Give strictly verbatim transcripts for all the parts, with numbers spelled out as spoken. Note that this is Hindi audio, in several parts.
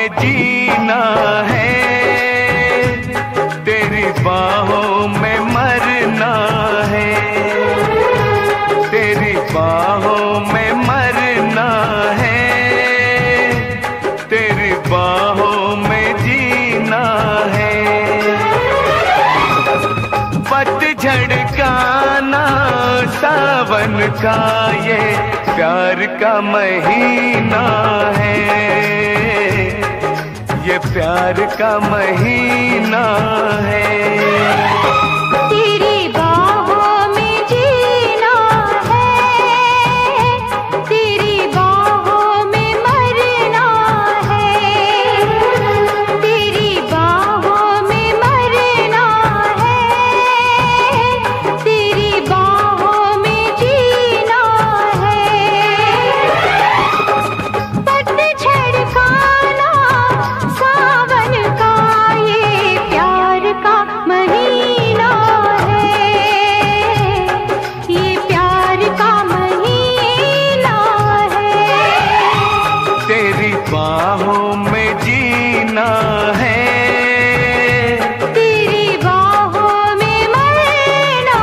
में जीना है, तेरी बाहों में मरना है, तेरी बाहों में मरना है, तेरी बाहों में जीना है। पतझड़ का ना सावन का ये प्यार का महीना है, ये प्यार का महीना है। तेरी बाहों में जीना है, तेरी बाहों में मरना है, तेरी बाहों में मरना है, तेरी बाहों में जीना है। पतझड़ का ना सावन का ये प्यार का महीना है, ये प्यार का महीना है। तेरी बाहों में जीना है, तेरी बाहों में मरना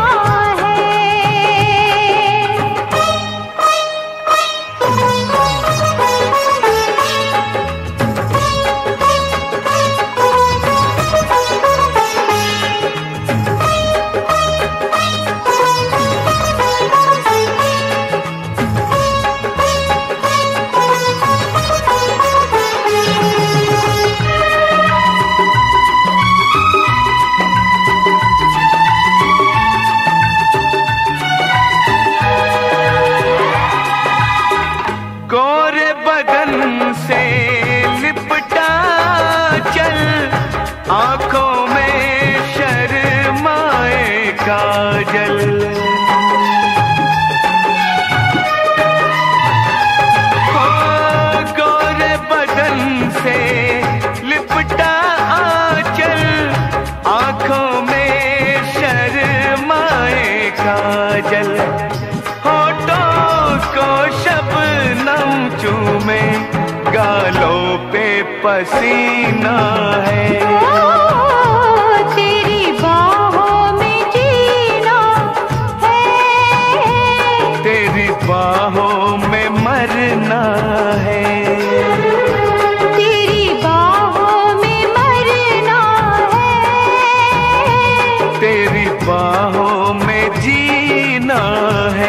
गोरे बदन से लिपटा चल, आंखों में शर्माए काजल। ओ गोरे बदन से लिपटा चल, आंखों में शर्माए काजल। होठों को शबनम चूमे, गालों पे पसीना है, तेरी बाहों में जीना है, तेरी बाहों में मरना है, तेरी बाहों में मरना है। तेरी बाहों में जीना है।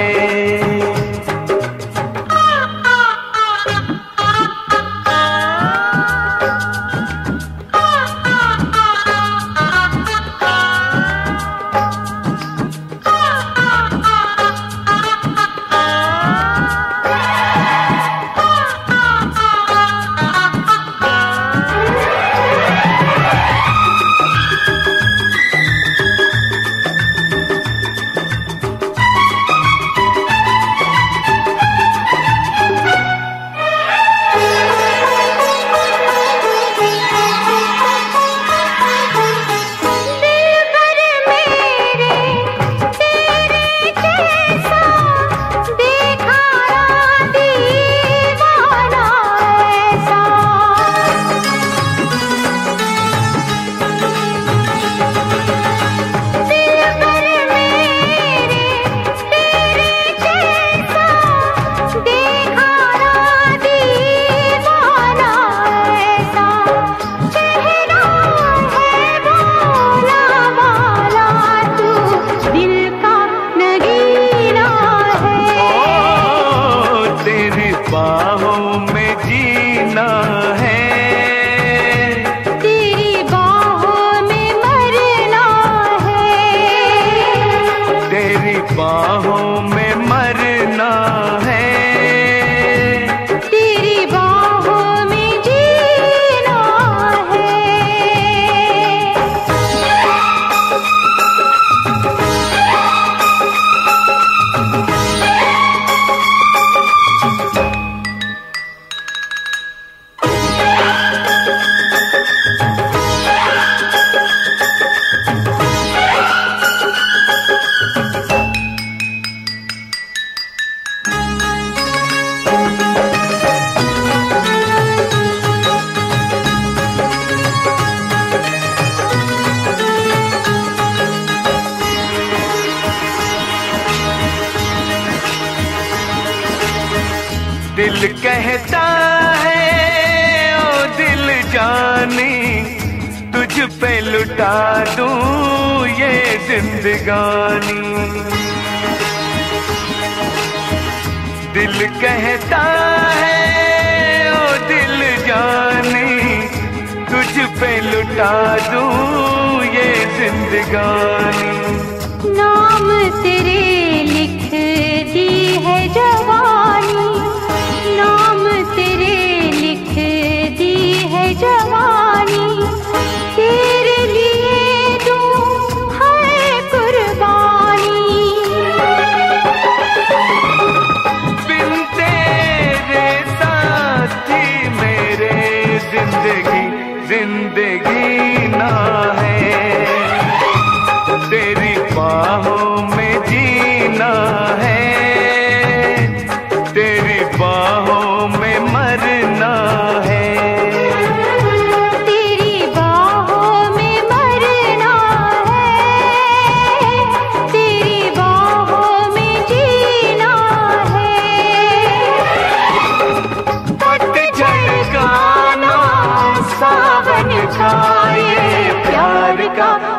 दिल कहता है ओ दिल जानी, तुझ पे लुटा दूं ये जिंदगानी। दिल कहता है ओ दिल जानी, तुझ पे लुटा दूं ये जिंदगानी। नाम तेरे लिख दी है जवानी, नाम तेरे लिख दी है जवानी। तेरे लिए दूं है कुर्बानी। बिन तेरे साथी मेरे जिंदगी जिंदगी ना है। तेरी बाहों में जीना है, तेरी बाहों में मरना है। तेरी बाहों में मरना है, तेरी बाहों में जीना है। पतझड़ का ना सावन का ये प्यार का